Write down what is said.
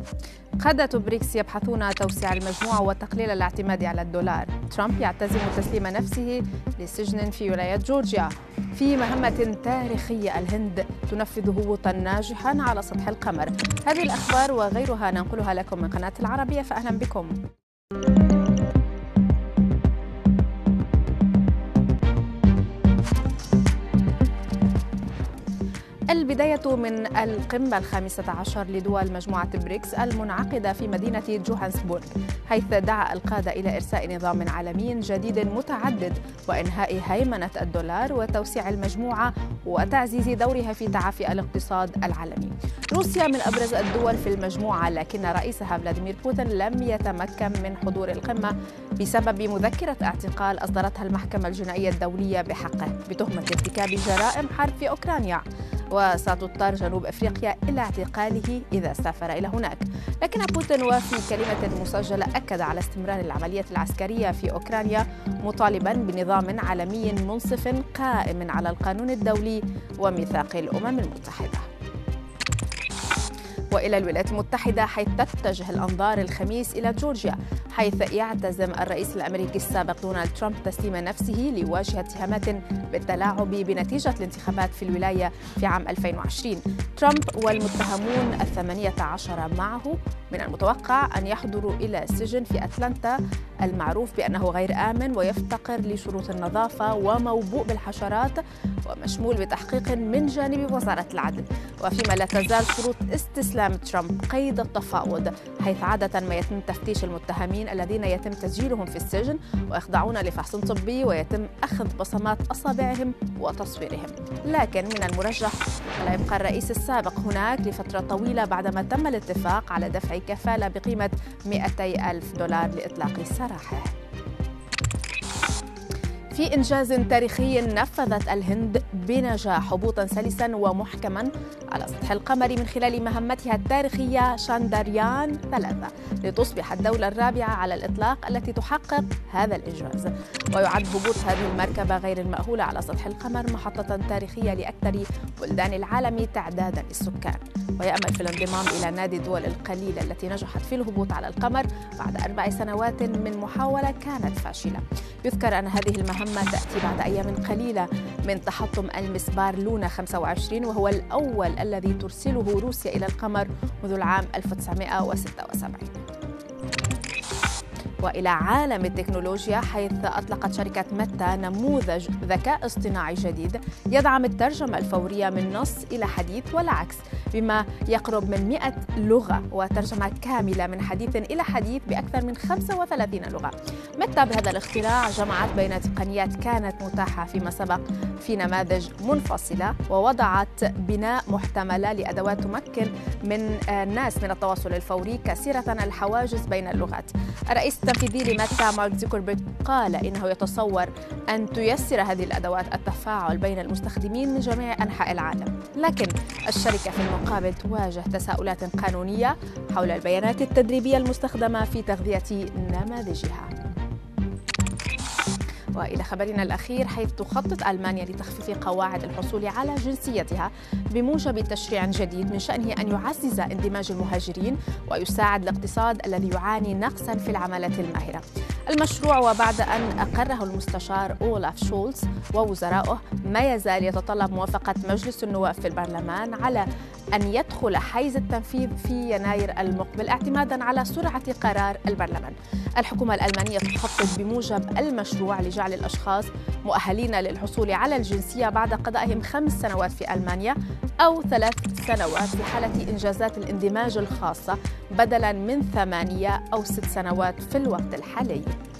قادة بريكس يبحثون توسيع المجموعة وتقليل الاعتماد على الدولار. ترامب يعتزم تسليم نفسه لسجن في ولاية جورجيا. في مهمة تاريخية الهند تنفذ هبوطا ناجحا على سطح القمر. هذه الأخبار وغيرها ننقلها لكم من قناة العربية، فأهلا بكم. البداية من القمة 15 لدول مجموعة بريكس المنعقدة في مدينة جوهانسبورغ، حيث دعا القادة إلى إرساء نظام عالمي جديد متعدد وإنهاء هيمنة الدولار وتوسيع المجموعة وتعزيز دورها في تعافي الاقتصاد العالمي. روسيا من أبرز الدول في المجموعة، لكن رئيسها فلاديمير بوتين لم يتمكن من حضور القمة بسبب مذكرة اعتقال أصدرتها المحكمة الجنائية الدولية بحقه بتهمة ارتكاب جرائم حرب في أوكرانيا، وستضطر جنوب أفريقيا إلى اعتقاله إذا سافر إلى هناك. لكن بوتين وفي كلمة مسجلة أكد على استمرار العملية العسكرية في أوكرانيا، مطالبا بنظام عالمي منصف قائم على القانون الدولي وميثاق الأمم المتحدة. وإلى الولايات المتحدة، حيث تتجه الأنظار الخميس إلى جورجيا، حيث يعتزم الرئيس الأمريكي السابق دونالد ترامب تسليم نفسه لواجهة اتهامات بالتلاعب بنتيجة الانتخابات في الولاية في عام 2020. ترامب والمتهمون 18 معه من المتوقع أن يحضروا إلى السجن في أتلانتا، المعروف بأنه غير آمن ويفتقر لشروط النظافة وموبوء بالحشرات ومشمول بتحقيق من جانب وزارة العدل. وفيما لا تزال شروط استسلام ترامب قيد التفاوض، حيث عادة ما يتم تفتيش المتهمين الذين يتم تسجيلهم في السجن ويخضعون لفحص طبي ويتم أخذ بصمات أصابعهم وتصويرهم. لكن من المرجح ألا يبقى الرئيس السابق هناك لفترة طويلة بعدما تم الاتفاق على دفع كفالة بقيمة $200,000 لإطلاق سراحه. في إنجاز تاريخي، نفذت الهند بنجاح هبوطا سلسا ومحكما على سطح القمر من خلال مهمتها التاريخية شاندريان 3 لتصبح الدولة الرابعة على الإطلاق التي تحقق هذا الإنجاز. ويعد هبوط هذه المركبة غير المأهولة على سطح القمر محطة تاريخية لأكثر بلدان العالم تعدادا للسكان، ويأمل في الانضمام إلى نادي الدول القليلة التي نجحت في الهبوط على القمر بعد 4 سنوات من محاولة كانت فاشلة. يذكر أن هذه المهمة تأتي بعد أيام قليلة من تحطم المسبار لونا 25، وهو الأول الذي ترسله روسيا إلى القمر منذ العام 1976. وإلى عالم التكنولوجيا، حيث أطلقت شركة ميتا نموذج ذكاء اصطناعي جديد يدعم الترجمة الفورية من نص إلى حديث والعكس، بما يقرب من 100 لغة وترجمة كاملة من حديث إلى حديث بأكثر من 35 لغة. ميتا بهذا الاختراع جمعت بين تقنيات كانت متاحة فيما سبق في نماذج منفصلة، ووضعت بناء محتملة لأدوات تمكن من الناس من التواصل الفوري كسيرة الحواجز بين اللغات. الرئيس التنفيذي لميتا مارك زوكربيرغ قال إنه يتصور أن تيسر هذه الأدوات التفاعل بين المستخدمين من جميع أنحاء العالم، لكن الشركة في المقابل تواجه تساؤلات قانونية حول البيانات التدريبية المستخدمة في تغذية نماذجها. وإلى خبرنا الأخير، حيث تخطط ألمانيا لتخفيف قواعد الحصول على جنسيتها بموجب تشريع جديد من شأنه أن يعزز اندماج المهاجرين ويساعد الاقتصاد الذي يعاني نقصا في العمالة الماهرة. المشروع، وبعد أن أقره المستشار أولاف شولتز ووزرائه، ما يزال يتطلب موافقة مجلس النواب في البرلمان على أن يدخل حيز التنفيذ في يناير المقبل اعتمادا على سرعة قرار البرلمان. الحكومة الألمانية تخطط بموجب المشروع لجعل الأشخاص مؤهلين للحصول على الجنسية بعد قضائهم 5 سنوات في ألمانيا أو 3 سنوات في حالة إنجازات الاندماج الخاصة، بدلاً من 8 أو 6 سنوات في الوقت الحالي.